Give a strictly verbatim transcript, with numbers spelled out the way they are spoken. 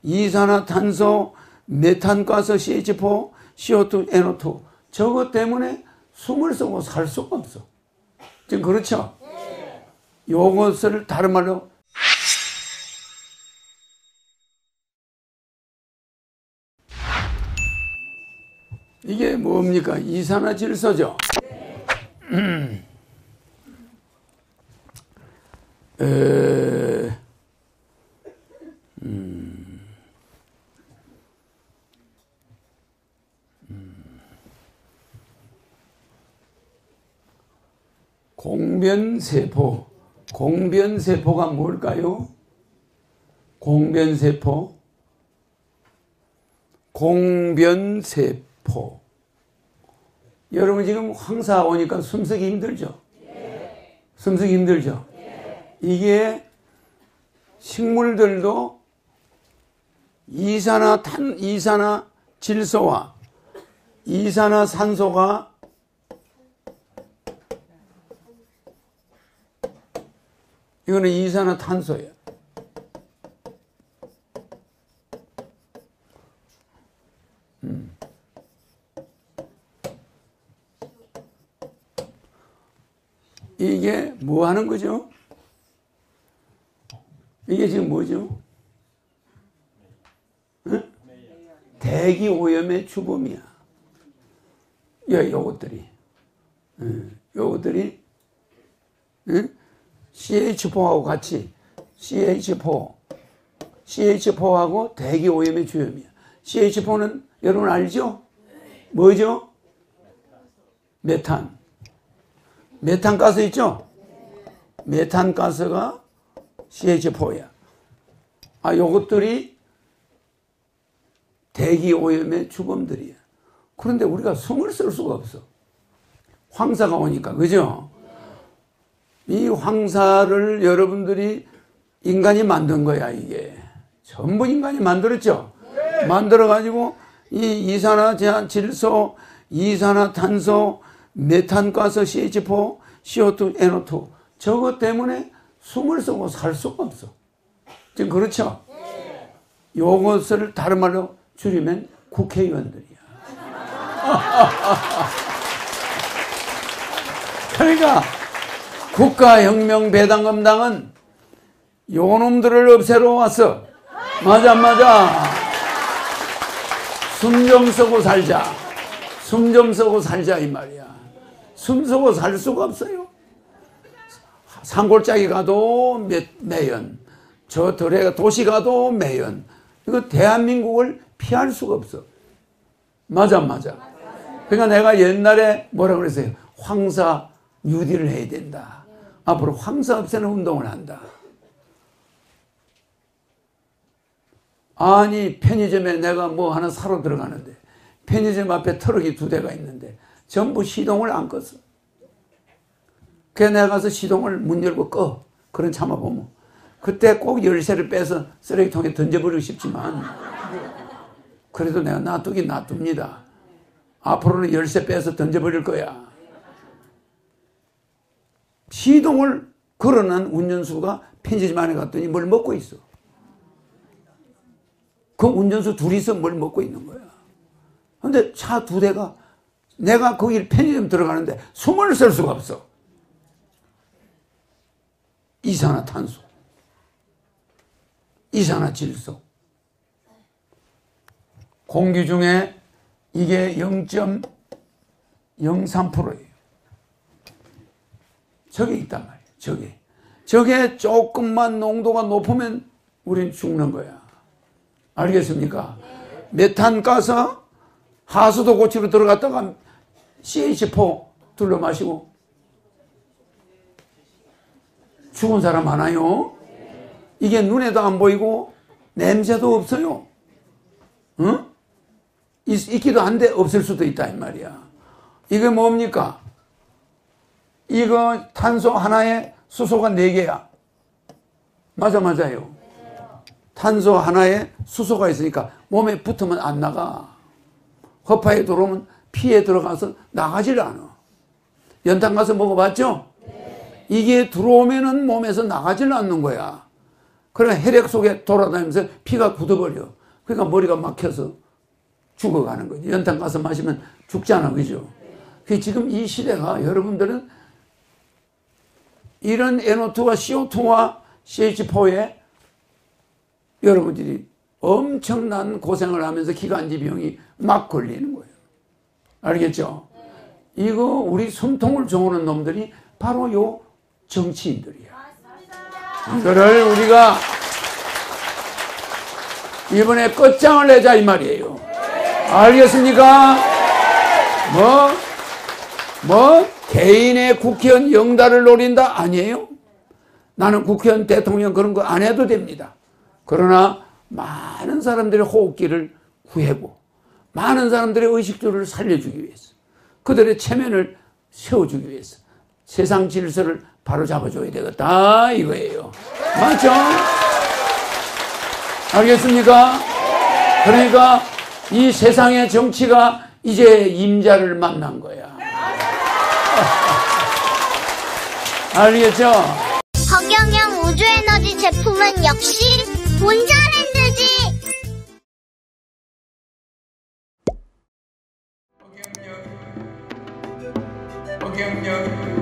이산화탄소, 메탄가스, 씨에이치 사, 씨오 투, 엔오 투 저것 때문에 숨을 쉬고 살 수가 없어. 지금 그렇죠? 요것을 다른 말로 이게 뭡니까? 이산화질소죠. 음. 에... 음. 음. 공변세포. 공변세포가 뭘까요? 공변세포. 공변세포. 여러분 지금 황사 오니까 숨쉬기 힘들죠? 숨쉬기 힘들죠? 이게 식물들도 이산화탄, 이산화질소와 이산화산소가 이거는 이산화탄소예요. 음. 이게 뭐 하는 거죠? 이게 지금 뭐죠? 응? 대기 오염의 주범이야. 요, 요것들이. 응. 요것들이, 응? 씨에이치 사하고 같이, 씨에이치 사, 씨에이치 사하고 대기 오염의 주범이야. 씨에이치 사는 여러분 알죠? 뭐죠? 메탄. 메탄 가스 있죠? 메탄 가스가 씨에이치 사야. 아, 요것들이 대기 오염의 주범들이야. 그런데 우리가 숨을 쓸 수가 없어. 황사가 오니까, 그죠? 이 황사를 여러분들이 인간이 만든 거야, 이게. 전부 인간이 만들었죠? 네. 만들어가지고 이 이산화질소, 이산화탄소, 메탄가스, 씨에이치 사, 씨오 투, 엔오 투 저것 때문에 숨을 쉬고 살 수가 없어. 지금 그렇죠? 네. 요것을 다른 말로 줄이면 국회의원들이야. 그러니까 국가혁명배당금당은 요놈들을 없애러 왔어. 맞아, 맞아. 숨 좀 쉬고 살자. 숨 좀 쉬고 살자 이 말이야. 숨 쉬고 살 수가 없어요. 산골짜기 가도 매, 매연, 저 들에 도시 가도 매연. 이거 대한민국을 피할 수가 없어. 맞아, 맞아. 그러니까 내가 옛날에 뭐라 그랬어요? 황사 뉴딜을 해야 된다. 앞으로 황사 없애는 운동을 한다. 아니, 편의점에 내가 뭐 하나 사러 들어가는데 편의점 앞에 트럭이 두 대가 있는데 전부 시동을 안 껐어. 그래서 내가 가서 시동을 문 열고 꺼. 그런 참아보면 그때 꼭 열쇠를 빼서 쓰레기통에 던져버리고 싶지만 그래도 내가 놔두긴 놔둡니다. 앞으로는 열쇠 빼서 던져버릴 거야. 시동을 걸어놓은 운전수가 편의점 안에 갔더니 뭘 먹고 있어. 그 운전수 둘이서 뭘 먹고 있는 거야. 근데 차 두 대가 내가 거기 편의점 들어가는데 숨을 쉴 수가 없어. 이산화탄소, 이산화질소. 공기 중에 이게 영 점 영삼 퍼센트예요. 저게 있단 말이에요. 저게. 저게 조금만 농도가 높으면 우린 죽는 거야. 알겠습니까? 메탄가스 하수도 고치로 들어갔다가 씨에이치 사 둘러 마시고 죽은 사람 많아요. 이게 눈에도 안 보이고 냄새도 없어요. 응? 있, 있기도 한데 없을 수도 있다 이 말이야. 이게 뭡니까? 이거 탄소 하나에 수소가 네 개야. 맞아, 맞아요. 탄소 하나에 수소가 있으니까 몸에 붙으면 안 나가. 허파에 들어오면 피에 들어가서 나가질 않아. 연탄 가스 먹어봤죠? 네. 이게 들어오면은 몸에서 나가질 않는 거야. 그러나 혈액 속에 돌아다니면서 피가 굳어버려. 그러니까 머리가 막혀서 죽어가는 거지. 연탄 가서 마시면 죽잖아. 그죠? 그 지금 이 시대가 여러분들은 이런 엔오투와 씨오투와 씨에이치포에 여러분들이 엄청난 고생을 하면서 기관지병이 막 걸리는 거예요. 알겠죠? 이거 우리 숨통을 조우는 놈들이 바로 요 정치인들이야. 이거를 우리가 이번에 끝장을 내자 이 말이에요. 알겠습니까? 뭐, 뭐 개인의 국회의원 영달을 노린다? 아니에요. 나는 국회의원 대통령 그런 거 안 해도 됩니다. 그러나 많은 사람들의 호흡기를 구하고 많은 사람들의 의식주를 살려주기 위해서 그들의 체면을 세워주기 위해서 세상 질서를 바로잡아줘야 되겠다 이거예요. 맞죠? 알겠습니까? 그러니까 이 세상의 정치가 이제 임자를 만난 거야. 알겠죠? 허경영 우주에너지 제품은 역시 본자랜드지. 허경영